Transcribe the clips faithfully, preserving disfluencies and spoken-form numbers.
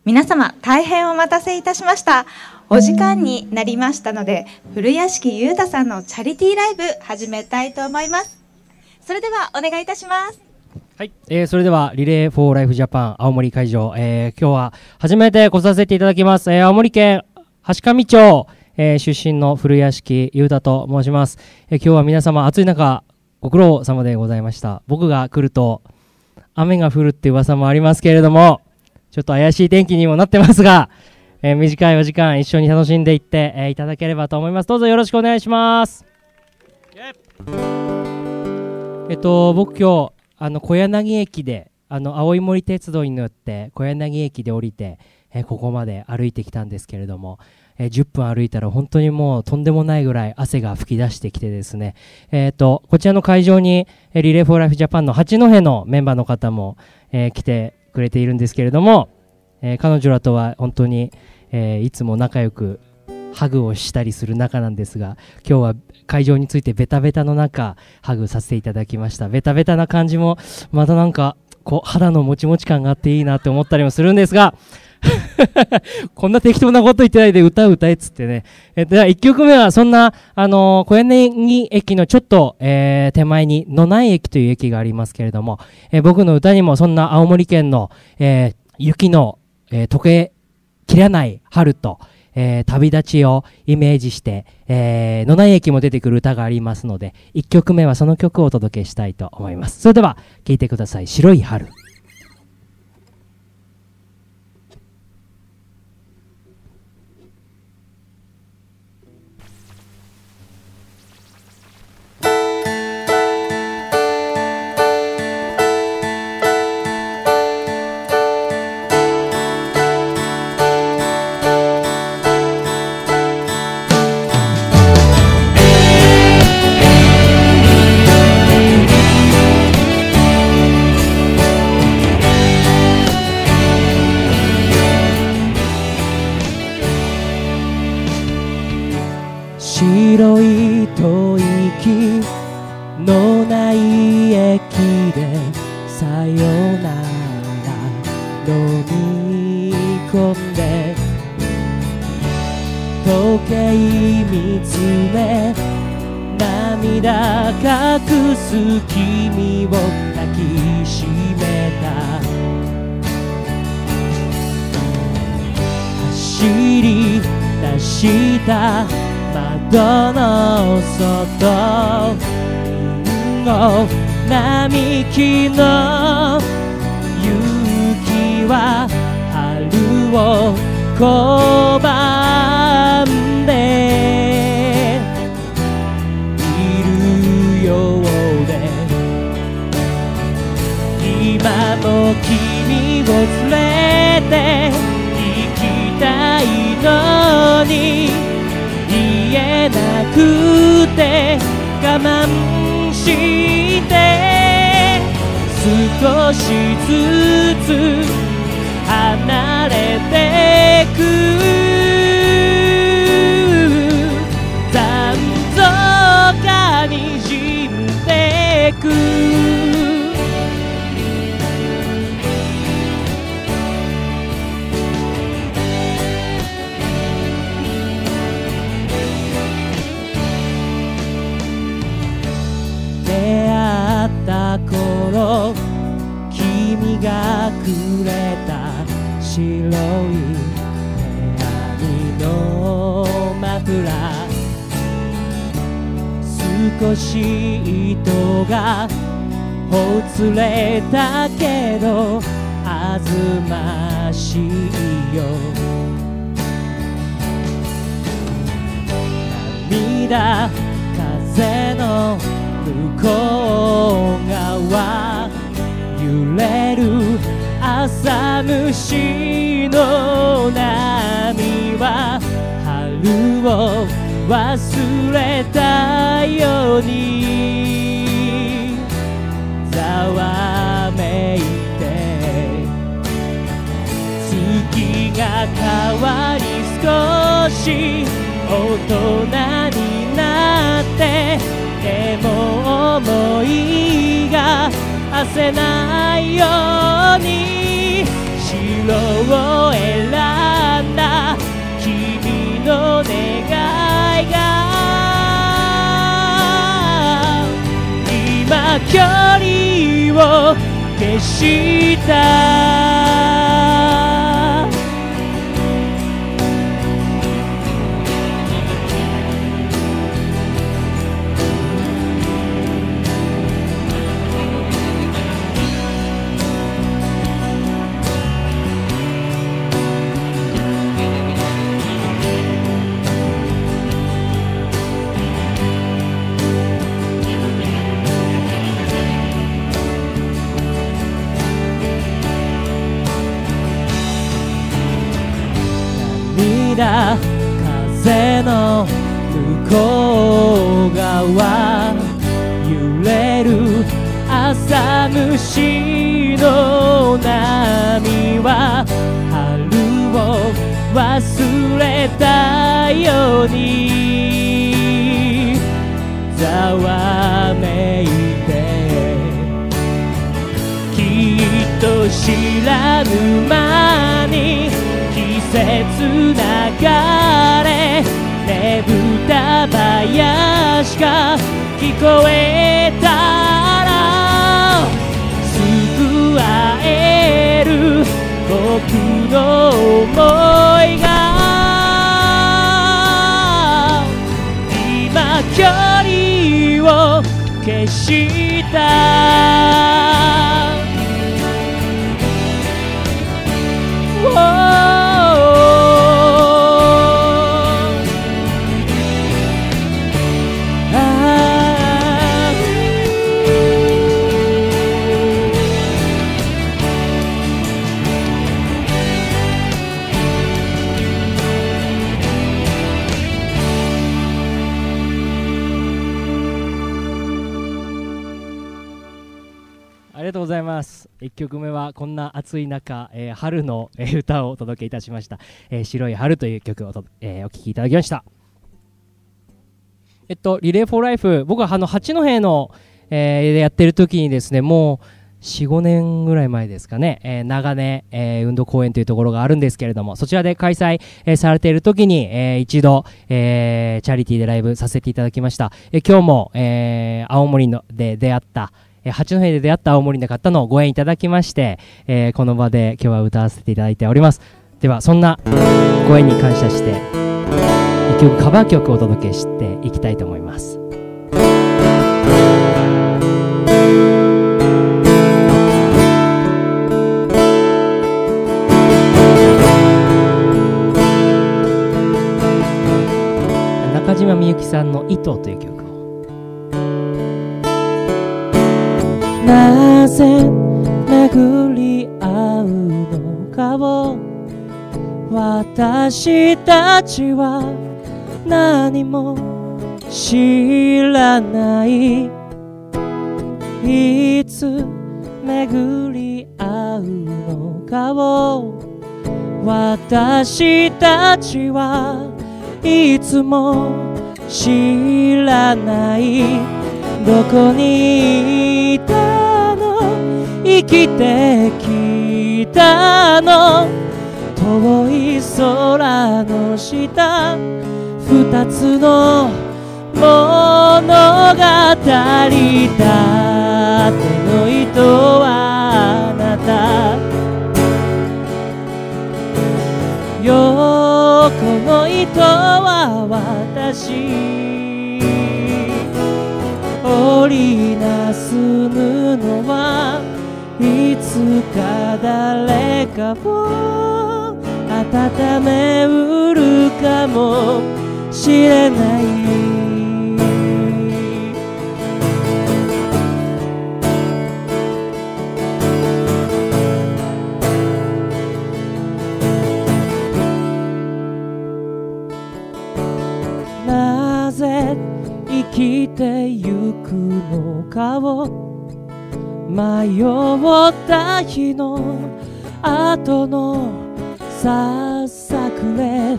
皆様大変お待たせいたしました。お時間になりましたので、古屋敷優太さんのチャリティーライブ始めたいと思います。それではお願いいたします。 はい、えー、それではリレーフォーライフジャパン青森会場、えー、今日は初めて来させていただきます、えー、青森県階上町、えー、出身の古屋敷優太と申します、えー、今日は皆様暑い中ご苦労様でございました。僕が来ると雨が降るって噂もありますけれども、ちょっと怪しい天気にもなってますが、えー、短いお時間一緒に楽しんでいって、えー、いただければと思います。どうぞよろしくお願いします。えっと僕今日あの小柳駅であの青い森鉄道に乗って小柳駅で降りて、えー、ここまで歩いてきたんですけれども、えー、じゅっぷん歩いたら本当にもうとんでもないぐらい汗が噴き出してきてですね、えー、とこちらの会場に、えー、リレーフォーライフジャパンの八戸のメンバーの方も、えー、来てくれているんですけれども、えー、彼女らとは本当に、えー、いつも仲良くハグをしたりする仲なんですが、今日は会場についてベタベタの中ハグさせていただきました。ベタベタな感じもまたなんかこう肌のもちもち感があっていいなって思ったりもするんですがこんな適当なこと言ってないで歌う歌えっつってね。えではいっきょくめはそんなあのー、小柳駅のちょっと、えー、手前に野内駅という駅がありますけれども、えー、僕の歌にもそんな青森県の、えー、雪の、えー、溶けきらない春とえー、旅立ちをイメージして、えー、野内駅も出てくる歌がありますので、いっきょくめはその曲をお届けしたいと思います。それでは聴いてください。白い春。 白い吐息のない駅でさよなら飲み込んで、時計見つめ涙隠す君を抱きしめた。走り出した窓の外、リンゴ並木の雪は春を拒んでいるようで、今も君を連れて行きたいのに言えなくて我慢して少しずつ離れてく、残像がにじんでく。頃君がくれた白い手編みのマフラー、少し糸がほつれたけどあずましいよ。涙風の向こう側揺れる朝虫の波は春を忘れたようにざわめいて、月が変わり少し大人になって、でも思いが焦せないように白を選距離を消した風の向こう側揺れる朝虫の波は春を忘れたようにざわめいてきっと知らぬ間に季節流れねぶた林が聞こえたら救われる僕の想いが今距離を消したありがとうございます。いっきょくめはこんな暑い中、えー、春の、えー、歌をお届けいたしました、えー、白い春という曲をと、えー、お聴きいただきました。えっとリレーフォーライフ、僕はあの八戸の、えー、やってる時にですね、もう よん,ご 年ぐらい前ですかね、えー、長根、えー、運動公園というところがあるんですけれども、そちらで開催、えー、されている時に、えー、一度、えー、チャリティーでライブさせていただきました。えー、今日も、えー、青森ので出会った八戸で出会った青森の方のご縁いただきまして、えー、この場で今日は歌わせていただいております。ではそんなご縁に感謝して一曲カバー曲をお届けしていきたいと思います。中島みゆきさんの糸という曲。なぜ巡り合うのかを私たちは何も知らない。いつ巡り合うのかを私たちはいつも知らない。どこにいたの、生きてきたの、遠い空の下、二つの物語だ。手の糸はあなた、横の糸は私。織りなす布はいつか誰かを温めうるかもしれない。なぜ生きてゆくのかを迷った日の後のささくれ、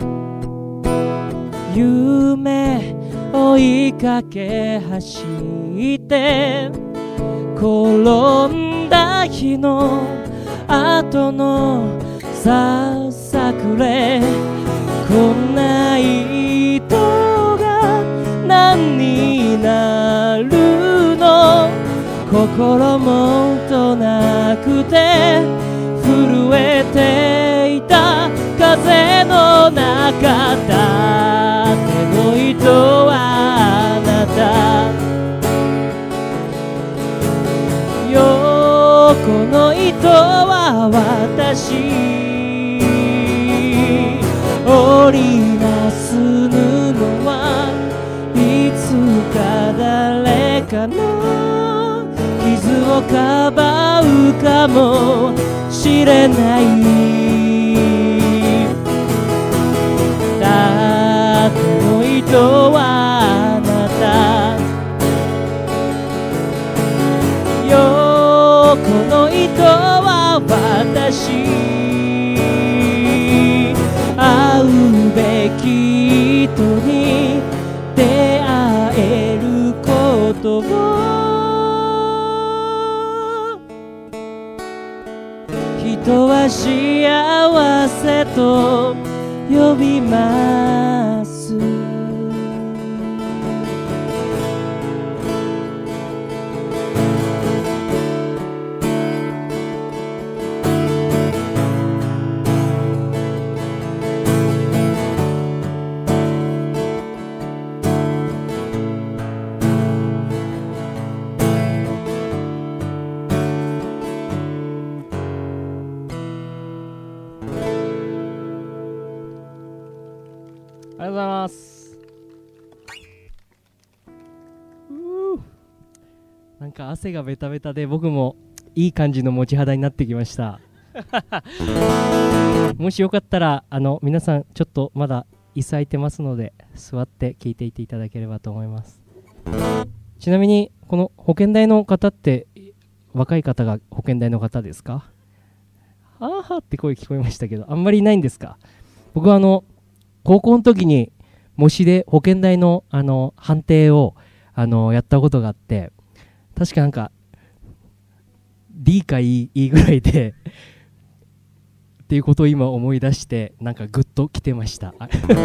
夢追いかけ走って転んだ日の後のささくれ、こんな糸が何になるの、 心もとなくて震えていた風の中だっての糸はあなた横の糸は私織りなす布はいつか誰かの傷をかばうかもしれないだっての糸はあなた横の糸は私会うべき人に出会えることを人は幸せと呼びますありがとうございます。うーなんか汗がベタベタで僕もいい感じの持ち肌になってきましたもしよかったらあの皆さんちょっとまだ椅子空いてますので座って聞いていていただければと思います。ちなみにこの保険代の方って若い方が保険代の方ですか？はーはーって声聞こえましたけどあんまりいないんですか？僕はあの高校の時に模試で保険代のあの判定をあのやったことがあって確かなんか D か E, E ぐらいでっていうことを今思い出してなんかグッときてました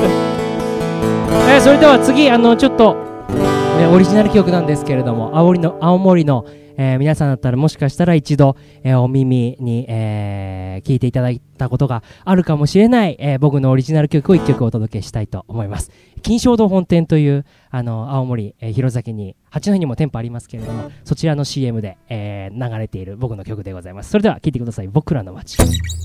えそれでは次あのちょっと、えオリジナル曲なんですけれども青森の青森のえー、皆さんだったらもしかしたら一度、えー、お耳に、えー、聞いていただいたことがあるかもしれない、えー、僕のオリジナル曲をいっきょくお届けしたいと思います。金正堂本店というあの青森、えー、弘前に八戸にも店舗ありますけれどもそちらの シーエム で、えー、流れている僕の曲でございます。それでは聴いてください。僕らの街。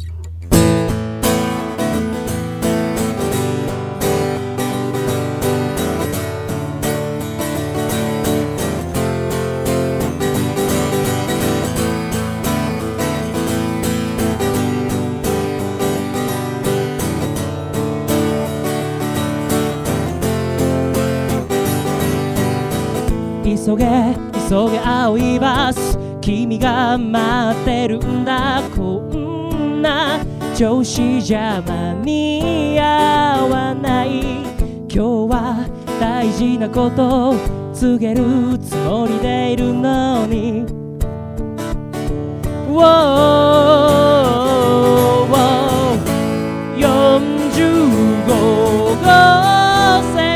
急げ急げ青いバス君が待ってるんだこんな調子じゃ間に合わない今日は大事なことを告げるつもりでいるのに よんじゅうごごせ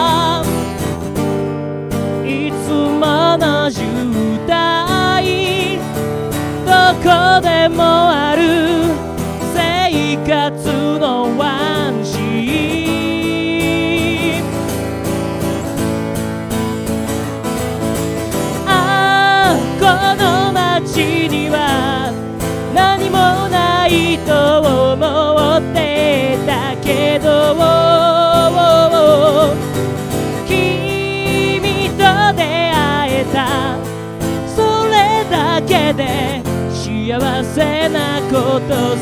はいつもの渋滞どこでもある生活のワンシーンああこの街には何もないと思ってたけど君と出会えたそれだけで幸せなこと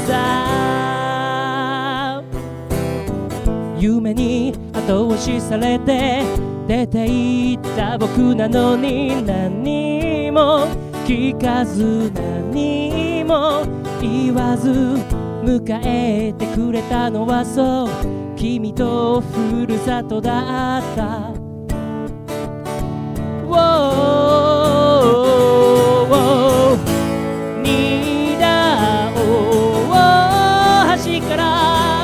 さ夢に後押しされて出て行った僕なのに何も聞かず何も言わず迎えてくれたのはそう君とふるさとだった、oh, oh, oh. 新田大橋から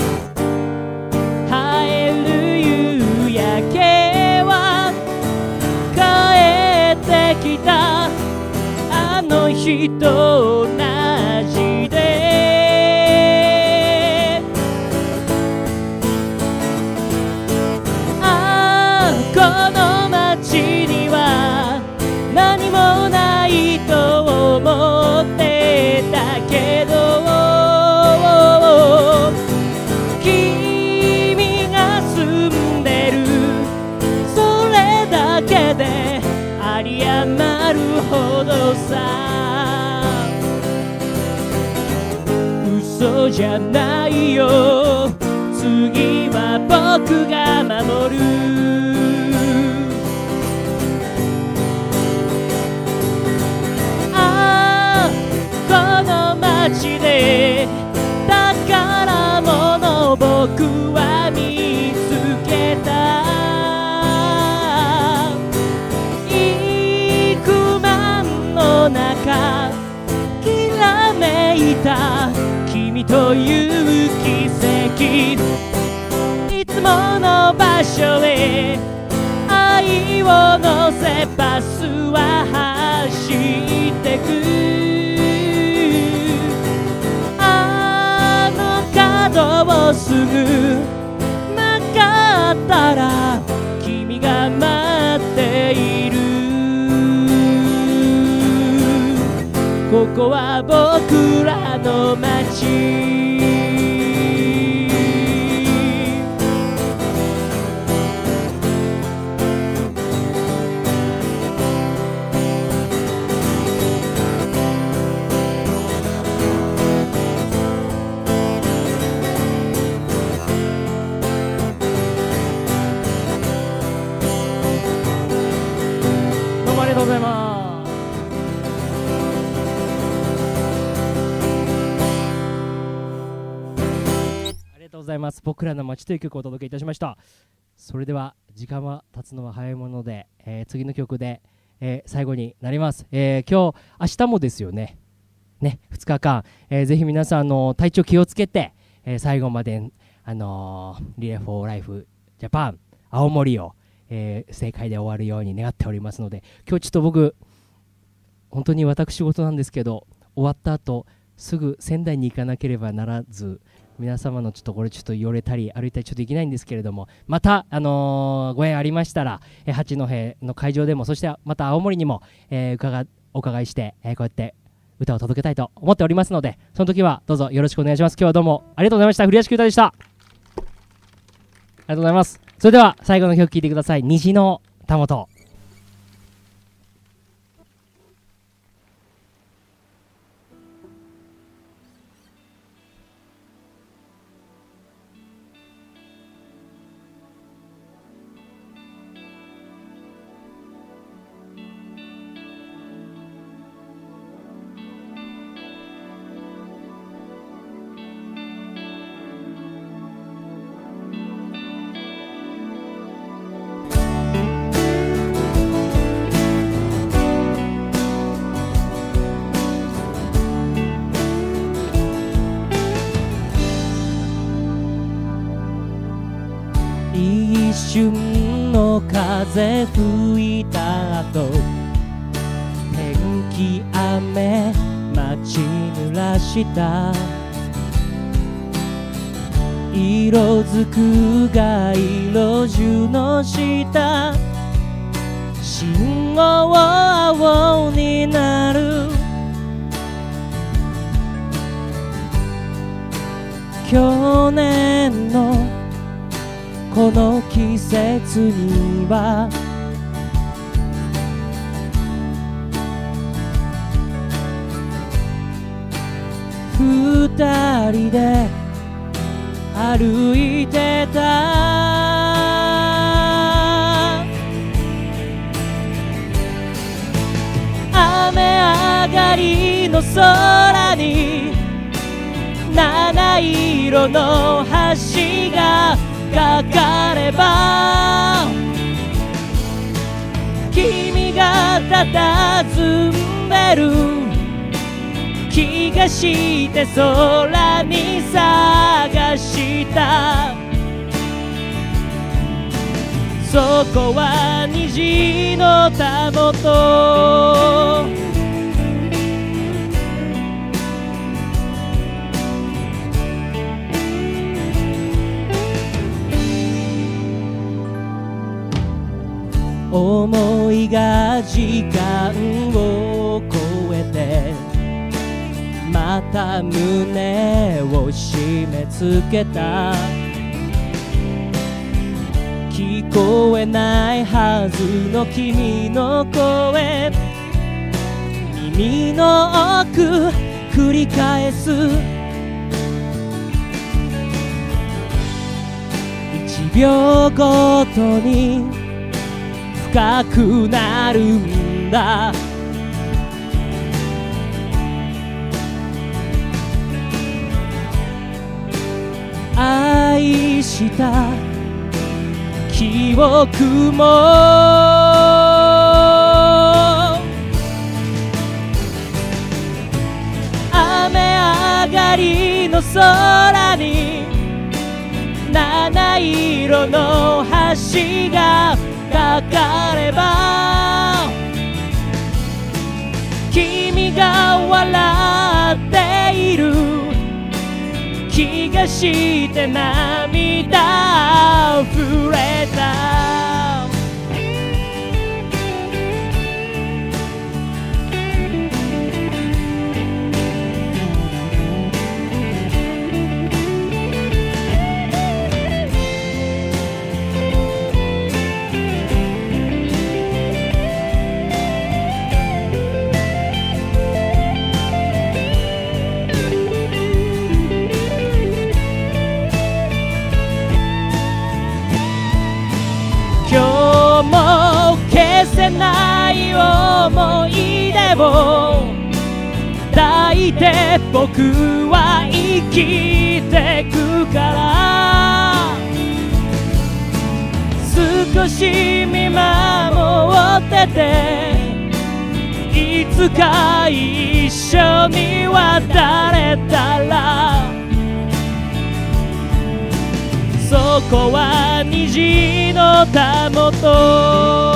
映える夕焼けは帰ってきたじゃないよ、次は僕が守る。ああこの街で宝物僕は見つけた。幾万の中きらめいた君という奇跡、いつもの場所へ愛を乗せバスは走ってく。あの角をすぐ曲がったら君が待っている。ここは僕らの街。どうもありがとうございます。ございます。僕らの街という曲をお届けいたしました。それでは時間は経つのは早いもので、えー、次の曲で、えー、最後になります。えー、今日明日もですよね。ね、ふつかかん、えー、ぜひ皆さんの体調気をつけて、えー、最後まであのー、リレーフォーライフジャパン青森を、えー、正解で終わるように願っておりますので、今日ちょっと僕本当に私事なんですけど、終わった後すぐ仙台に行かなければならず、皆様のちょっとこれちょっと寄れたり歩いたりちょっといけないんですけれども、また、あのー、ご縁ありましたら、えー、八戸の会場でも、そしてまた青森にも、えー、伺お伺いして、えー、こうやって歌を届けたいと思っておりますので、その時はどうぞよろしくお願いします。今日はどうもありがとうございました。古屋敷歌でした。ありがとうございます。それでは最後の曲聴いてください。虹のたもと。一瞬の風吹いた後、天気雨街濡らした。色づく街路樹の下、信号青になる。去年のこの季節には二人で歩いてた。雨上がりの空に七色の橋がかかれば、君が佇んでる気がして空に探した。そこは虹のたもと。思いが時間を超えて、また胸を締め付けた。聞こえないはずの君の声、耳の奥繰り返す秒ごとに深くなるんだ。愛した記憶も雨上がりの空に七色の橋がかかれば君が笑っている気がして涙あふれた。消せない思い出を抱いて僕は生きてくから少し見守ってていつか一緒に渡れたらそこは虹のたもと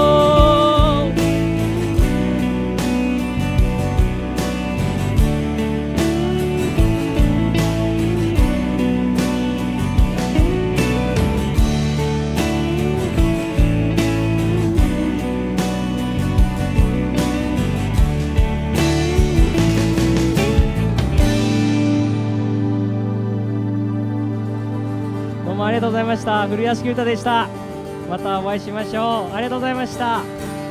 ありがとうございました。古屋敷歌でした。またお会いしましょう。ありがとうございました。あ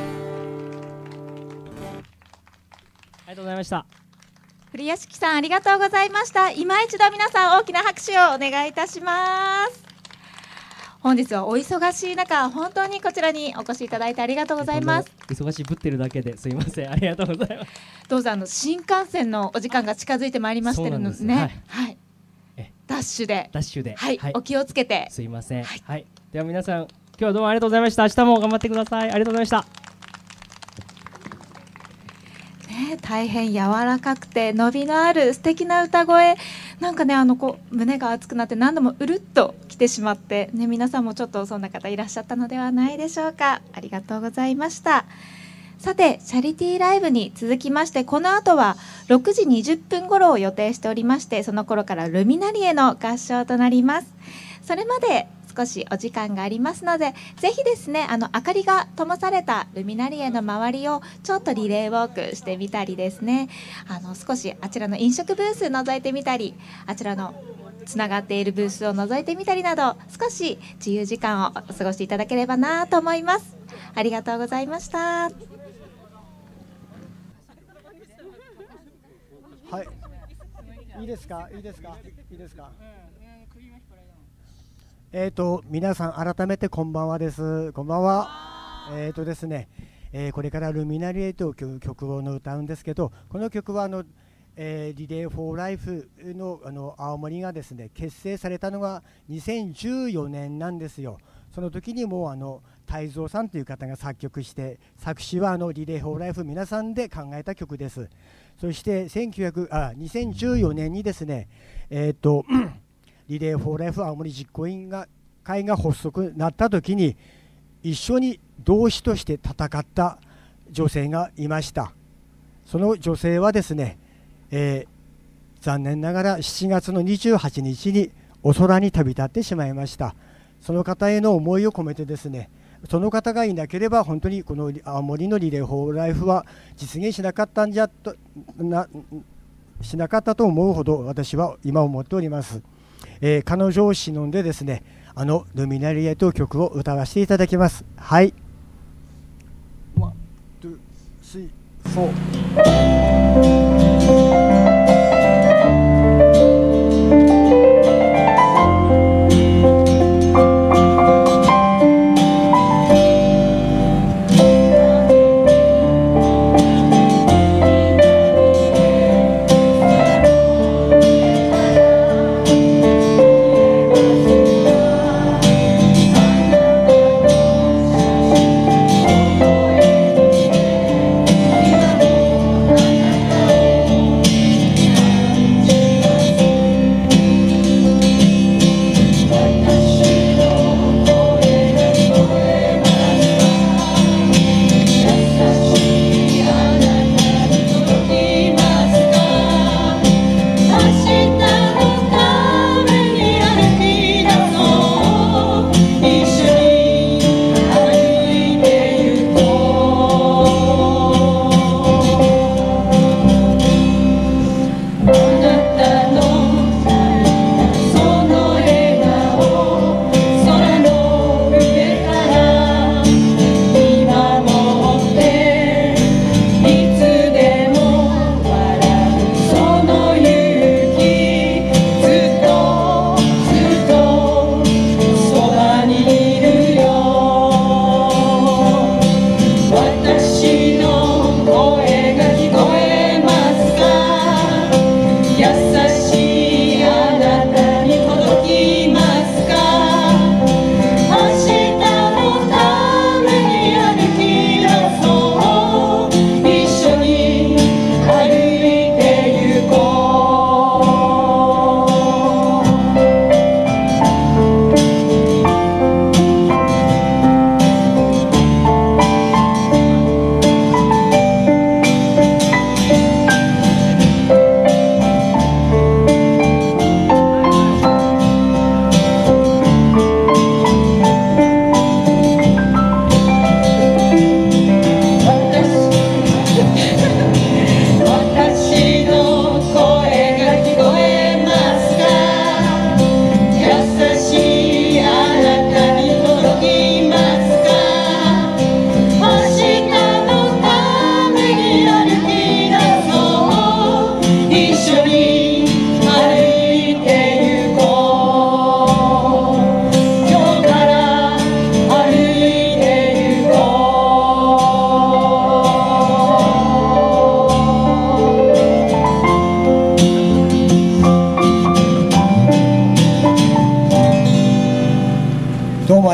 りがとうございました。 古屋敷さんありがとうございました。今一度皆さん大きな拍手をお願いいたします。本日はお忙しい中本当にこちらにお越しいただいてありがとうございます。 忙しぶってるだけですいません。ありがとうございます。 どうぞあの新幹線のお時間が近づいてまいりましてるのでね、はい、はい、ダッシュでダッシュで、 はいはい、お気をつけてすいません、はい、はい、では皆さん今日はどうもありがとうございました。明日も頑張ってください。ありがとうございました。 ね、大変柔らかくて伸びのある素敵な歌声、なんかねあのこう胸が熱くなって何度もうるっと来てしまって、ね、皆さんもちょっとそんな方いらっしゃったのではないでしょうか。ありがとうございました。さてチャリティーライブに続きましてこの後はろくじにじゅっぷん頃を予定しておりまして、その頃からルミナリエの合唱となります。それまで少しお時間がありますのでぜひですねあの明かりが灯されたルミナリエの周りをちょっとリレーウォークしてみたりですね、あの少しあちらの飲食ブース覗いてみたりあちらのつながっているブースを覗いてみたりなど少し自由時間を過ごしていただければなと思います。ありがとうございました。 はい、いいですか、いいですか、いいですか。えっと皆さん改めてこんばんはです。こんばんは。えっとですね、えー、これからルミナリエという曲を歌うんですけど、この曲はあの、えー、リレーフォーライフのあの青森がですね結成されたのがにせんじゅうよねんなんですよ。その時にもうあの泰造さんという方が作曲して作詞はあのリレーフォーライフ皆さんで考えた曲です。そしてせんきゅうひゃくあにせんじゅうよねんにですね、えー、とリレーフォーライフ青森実行委員会が発足なった時に一緒に同志として戦った女性がいました。その女性はですね、えー、残念ながらしちがつのにじゅうはちにちにお空に旅立ってしまいました。その方への思いを込めてですね、その方がいなければ本当にこの青森のリレーフォーライフは実現しなかったんじゃとなしなかったと思うほど私は今思っております。えー、彼女を忍んでですねあのルミナリエという曲を歌わせていただきます。はい、ワン、ツー、スリー、フォー。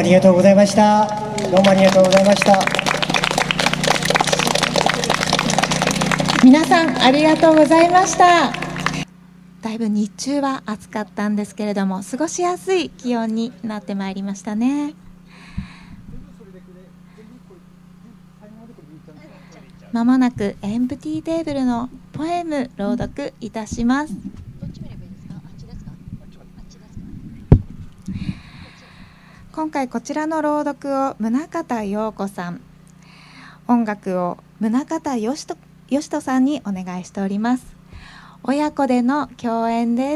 ありがとうございました。どうもありがとうございました。 皆さんありがとうございました。だいぶ日中は暑かったんですけれども、過ごしやすい気温になってまいりましたね。まもなくエンプティーテーブルのポエム朗読いたします。今回こちらの朗読を宗像陽子さん、音楽を宗像義人義人さんにお願いしております。親子での共演です。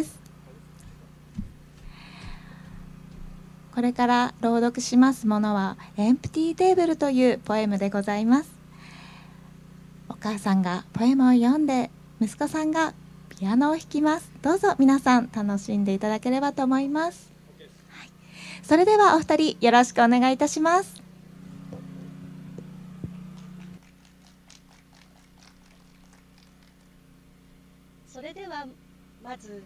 これから朗読しますものはエンプティーテーブルというポエムでございます。お母さんがポエムを読んで、息子さんがピアノを弾きます。どうぞ皆さん楽しんでいただければと思います。はい、それではお二人よろしくお願いいたします。 それではまず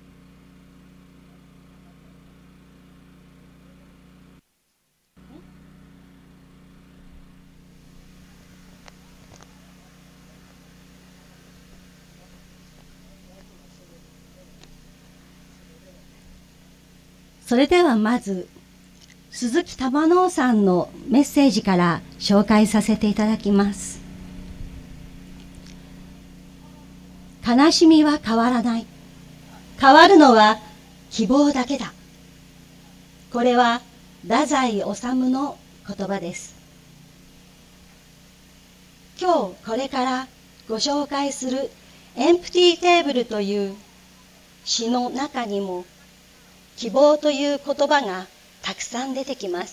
それではまず鈴木玉能さんのメッセージから紹介させていただきます。悲しみは変わらない。変わるのは希望だけだ。これは太宰治の言葉です。今日これからご紹介するエンプティーテーブルという詩の中にも希望という言葉がたくさん出てきます。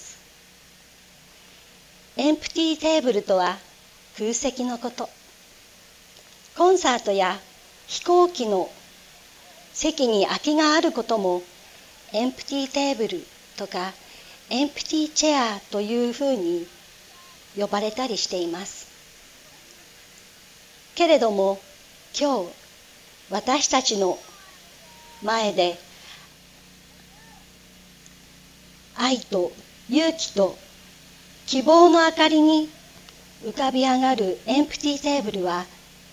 エンプティーテーブルとは空席のこと。コンサートや飛行機の席に空きがあることもエンプティーテーブルとかエンプティーチェアというふうに呼ばれたりしています。けれども今日私たちの前で愛と勇気と希望の明かりに浮かび上がるエンプティーテーブルは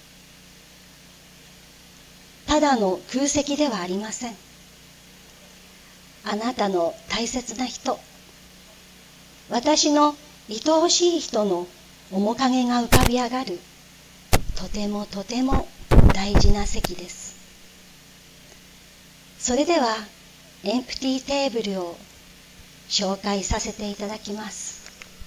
ただの空席ではありません。あなたの大切な人、私の愛おしい人の面影が浮かび上がるとてもとても大事な席です。それではエンプティーテーブルを紹介させていただきます。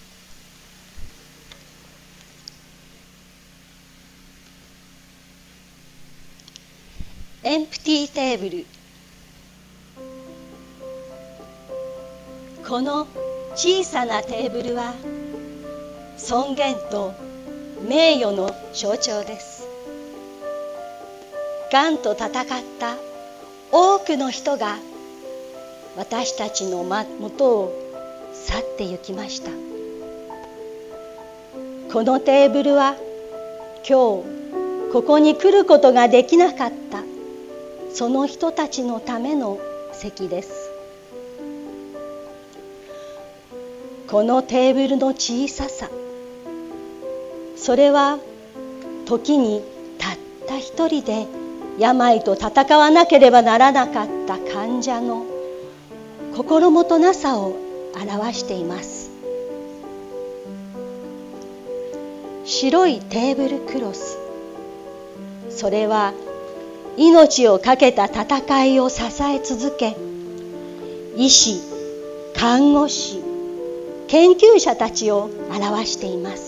エンプティーテーブル。この小さなテーブルは尊厳と名誉の象徴です。がんと戦った多くの人が私たちのもとを去って行きました。このテーブルは今日ここに来ることができなかったその人たちのための席です。このテーブルの小ささ、それは時にたった一人で病と戦わなければならなかった患者の心もとなさを表しています。白いテーブルクロス、それは命を懸けた戦いを支え続け、医師、看護師、研究者たちを表しています。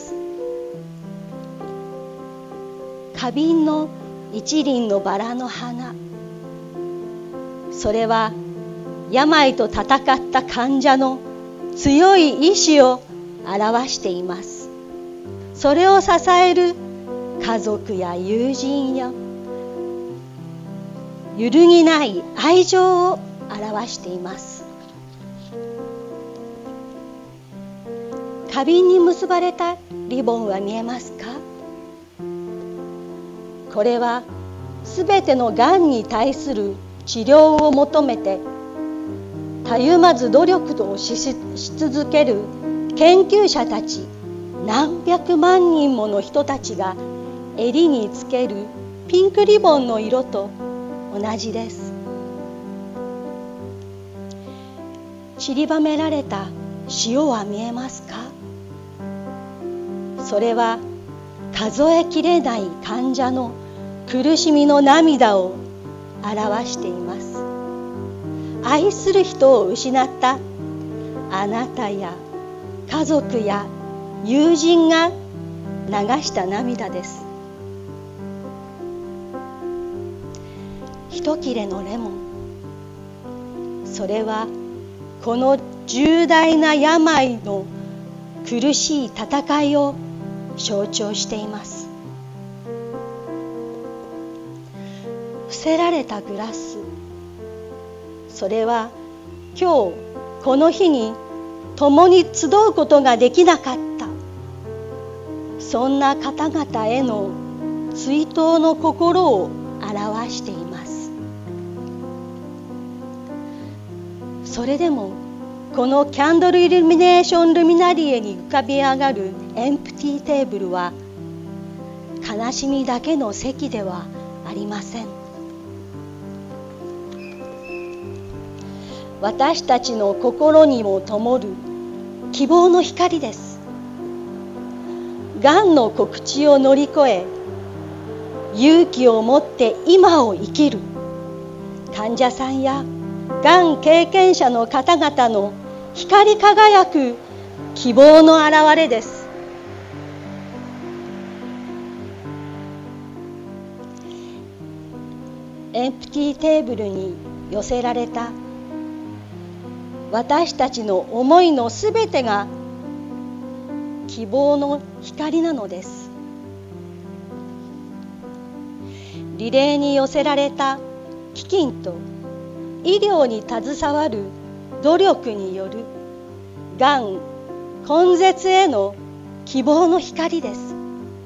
花瓶の一輪のバラの花、それは病と戦った患者の強い意志を表しています。それを支える家族や友人や揺るぎない愛情を表しています。花瓶に結ばれたリボンは見えますか？これはすべてのがんに対する治療を求めてたゆまず努力をしし続ける研究者たち何百万人もの人たちが襟につけるピンクリボンの色と同じです。散りばめられた塩は見えますか？それは数えきれない患者の苦しみの涙を表しています。愛する人を失ったあなたや家族や友人が流した涙です。一切れのレモン、それはこの重大な病の苦しい戦いを象徴しています。伏せられたグラス、それは今日この日に共に集うことができなかった、そんな方々への追悼の心を表しています。それでもこのキャンドルイルミネーションルミナリエに浮かび上がるエンプティーテーブルは悲しみだけの席ではありません。私たちの心にも灯る希望の光です。がんの告知を乗り越え、勇気を持って今を生きる患者さんやがん経験者の方々の光り輝く希望の表れです。エンプティーテーブルに寄せられた私たちの思いのすべてが希望の光なのです。リレーに寄せられた基金と医療に携わる努力によるがん根絶への希望の光です。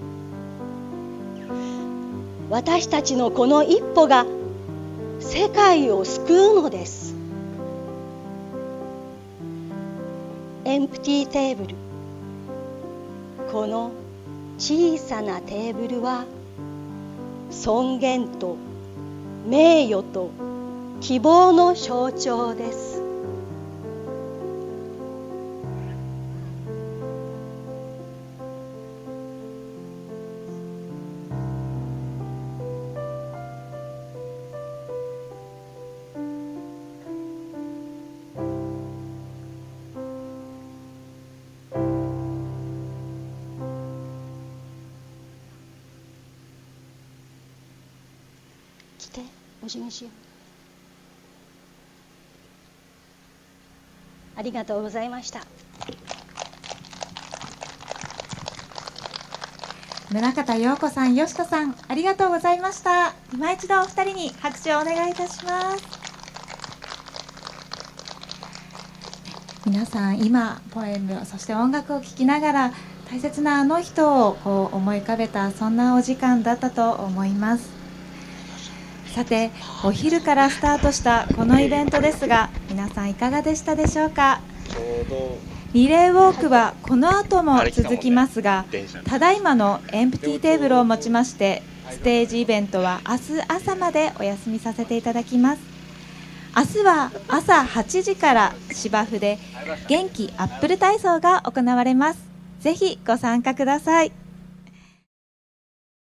私たちのこの一歩が世界を救うのです。エンプティーテーブル、この小さなテーブルは尊厳と名誉と希望の象徴です。来て、おじめしよう。ありがとうございました。 宗像陽子さん、よしこさん、ありがとうございました。今一度お二人に拍手をお願いいたします。皆さん今ポエム、そして音楽を聴きながら大切なあの人をこう思い浮かべた、そんなお時間だったと思います。さて、お昼からスタートしたこのイベントですが、皆さんいかがでしたでしょうか。リレーウォークはこの後も続きますが、ただいまのエンプティーテーブルをもちましてステージイベントは明日朝までお休みさせていただきます。明日は朝はちじから芝生で元気アップル体操が行われます。ぜひご参加ください。